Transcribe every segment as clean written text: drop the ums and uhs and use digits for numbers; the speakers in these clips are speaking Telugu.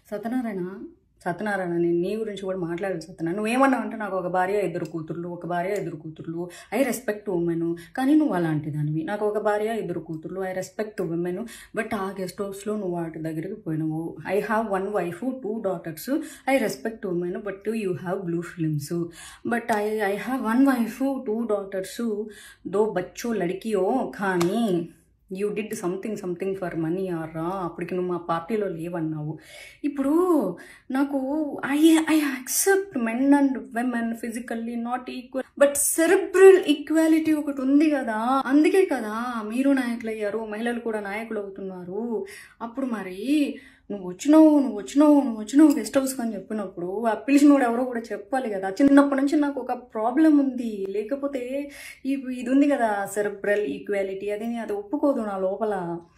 సత్యనారాయణ సత్యనారాయణ నేను నీ గురించి కూడా మాట్లాడాలి సత్యనారాయణ. నువ్వేమన్నావు అంటే నాకు ఒక భార్య ఇద్దరు కూతుర్లు ఐ రెస్పెక్ట్ ఉమెన్. కానీ నువ్వు అలాంటి దానివి. నాకు ఒక భార్య ఇద్దరు కూతుర్లు ఐ రెస్పెక్ట్ ఉమెన్. బట్ ఆ గెస్ట్ హౌస్లో నువ్వు వాటి దగ్గరికి పోయినావు. I have 1 wife 2 daughters I respect women but you have blue films. But I have 1 wife 2 daughters దో బచ్చో లడికియో కానీ you did something for money ఆర్రా. అప్పటికి నువ్వు మా పార్టీలో లేవన్నావు. ఇప్పుడు నాకు I accept men and women physically not equal but cerebral equality ఒకటి ఉంది కదా. అందుకే కదా మీరు నాయకులు అయ్యారు, మహిళలు కూడా నాయకులు అవుతున్నారు. అప్పుడు మరి నువ్వు వచ్చినావు గెస్ట్ హౌస్ అని చెప్పినప్పుడు ఆ పిలిచినోడు ఎవరో కూడా చెప్పాలి కదా. చిన్నప్పటి నుంచి నాకు ఒక ప్రాబ్లం ఉంది, లేకపోతే ఇది ఉంది కదా సెరెబ్రల్ ఈక్వాలిటీ, అది ఒప్పుకోదు నా లోపల.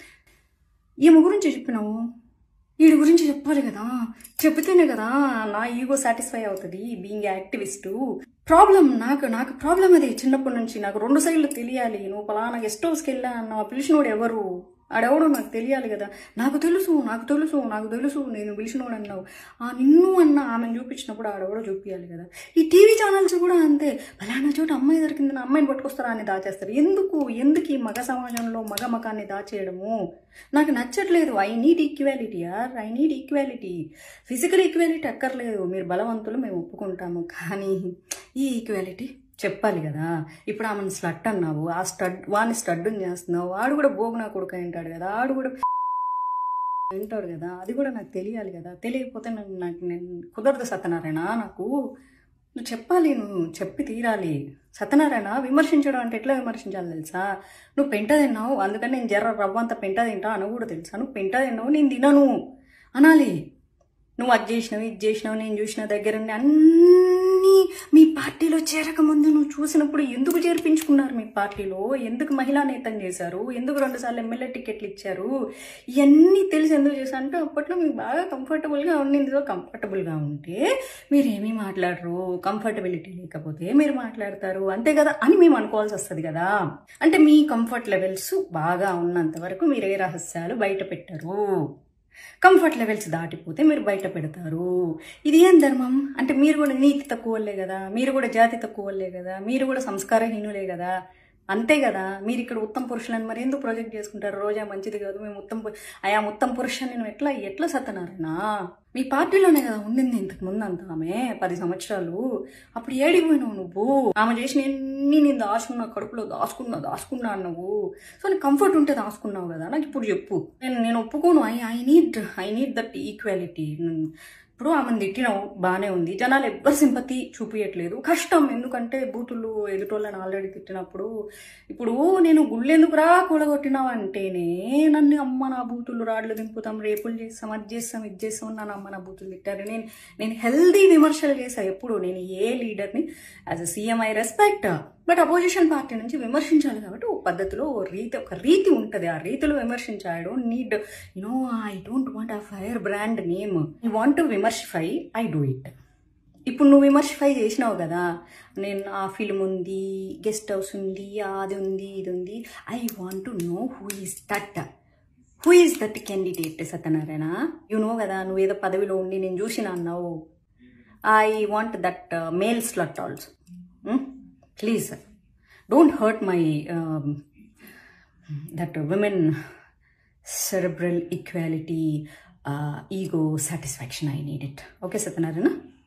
ఈమె గురించి చెప్పినావు, వీడి గురించి చెప్పాలి కదా. చెప్తేనే కదా నా ఈగో సాటిస్ఫై అవుతుంది బీయింగ్ యాక్టివిస్టు. నాకు ప్రాబ్లం అది చిన్నప్పటి నుంచి. నాకు 2 సైడ్లు తెలియాలి. నువ్వు పలానా గెస్ట్ హౌస్కి వెళ్ళా అన్న పిలిచినోడు ఎవరు, ఆడెవడో నాకు తెలియాలి కదా. నాకు తెలుసు నేను పిలిచినోడు అన్నావు. నిన్ను అన్న ఆమెను చూపించినప్పుడు ఆడెవడో చూపించాలి కదా. ఈ టీవీ ఛానల్స్ కూడా అంతే. ఫలానా చోట అమ్మాయి దొరికిందని అమ్మాయిని పట్టుకొస్తారా అని దాచేస్తారు. ఎందుకు ఈ మగ సమాజంలో మగ మకాన్ని దాచేయడము నాకు నచ్చట్లేదు. I need equality. Physical equality అక్కర్లేదు. మీరు బలవంతులు, మేము ఒప్పుకుంటాము. కానీ ఈ ఈక్వాలిటీ చెప్పాలి కదా. ఇప్పుడు ఆమెను స్లట్ అన్నావు, వాడిని స్టడ్డుని చేస్తున్నావు. వాడు కూడా బోగునా కొడుకు వింటాడు కదా, ఆడు కూడా వింటాడు కదా. అది కూడా నాకు తెలియాలి కదా. తెలియకపోతే నేను కుదరదు సత్యనారాయణ. నువ్వు చెప్పాలి, నువ్వు చెప్పి తీరాలి. సత్యనారాయణ విమర్శించడం అంటే ఎట్లా విమర్శించాలి తెలుసా? నువ్వు పెంట తిన్నావు, అందుకని నేను రవ్వంత పెంట తింటా అని కూడా తెలుసా? నువ్వు పెంట తిన్నావు, నేను తినను అనాలి. నువ్వు అది చేసినావు, ఇది చేసినావు, నేను చూసిన దగ్గర అన్నీ మీ పార్టీలో చేరకముందు నువ్వు చూసినప్పుడు ఎందుకు చేర్పించుకున్నారు మీ పార్టీలో? ఎందుకు మహిళా నేతం చేశారు? ఎందుకు 2 సార్లు ఎమ్మెల్యే టికెట్లు ఇచ్చారు? ఇవన్నీ తెలిసి ఎందుకు చేశారు అంటే అప్పట్లో మీకు బాగా కంఫర్టబుల్గా ఉండింది. కంఫర్టబుల్గా ఉంటే మీరు ఏమీ మాట్లాడరు, కంఫర్టబిలిటీ లేకపోతే మీరు మాట్లాడతారు, అంతే కదా అని మేము అనుకోవాల్సి వస్తుంది కదా. అంటే మీ కంఫర్ట్ లెవెల్స్ బాగా ఉన్నంత వరకు మీరు ఏ రహస్యాలు బయట పెట్టరు. కంఫర్ట్ లెవెల్స్ దాటిపోతే మీరు బయట పెడతారు. ఇది ఏం ధర్మం? అంటే మీరు కూడా నీతి తక్కువలే కదా, మీరు కూడా జాతి తక్కువలే కదా, మీరు కూడా సంస్కారహీనులే కదా. అంతే కదా. మీరు ఇక్కడ ఉత్తమ పురుషులని మరి ఎందుకు ప్రొజెక్ట్ చేసుకుంటారు? రోజా మంచిది కాదు, మేము ఉత్తమ పురుషుని నేను ఎట్లా సత్యనారాయణ? మీ పార్టీలోనే కదా ఉండింది ఇంతకు ముందు అంతా ఆమె 10 సంవత్సరాలు. అప్పుడు ఏడిపోయినావు నువ్వు. ఆమె చేసిన నేను దాచుకున్నా, కడుపులో దాచుకున్నా అన్నావు. సో నీకు కంఫర్ట్ ఉంటే దాచుకున్నావు కదా. నాకు ఇప్పుడు చెప్పు. నేను ఒప్పుకోను. I need that equality. ఇప్పుడు ఆమెను తిట్టినావు, బాగానే ఉంది. జనాలు ఎవ్వరు సింపతి చూపించట్లేదు. కష్టం. ఎందుకంటే బూతులు ఎదుటోళ్ళని ఆల్రెడీ తిట్టినప్పుడు ఇప్పుడు నేను గుళ్ళెందుకురా కూలగొట్టినావు అంటేనే నన్ను అమ్మ నా బూతులు రాడ్లు దింపుతాం, రేపులు చేస్తాం, అది చేస్తాం, ఇది చేస్తాం, నన్ను అమ్మ నా బూతులు తిట్టారు. నేను హెల్దీ విమర్శలు చేశా. ఎప్పుడు నేను ఏ లీడర్ని as a CM I respect. But opposition party నుంచి విమర్శించాలి కాబట్టి ఒక పద్ధతిలో ఒక రీతి ఉంటుంది. ఆ రీతిలో విమర్శించాలి. I don't need I don't want a fire brand name. I want to విమర్శిఫై, ఐ డూ ఇట్. ఇప్పుడు నువ్వు విమర్శిఫై చేసినావు కదా. నేను ఆ ఫిల్మ్ ఉంది, గెస్ట్ హౌస్ ఉంది, అది ఉంది, ఇది ఉంది. I want to know who is that candidate Satyanarayana. You know కదా, నువ్వు ఏదో పదవిలో ఉండి నేను చూసిన అన్నావు. I want that male slut also. Please, don't hurt my that women cerebral equality, ego satisfaction. I need it. Okay, Sathyanarayana?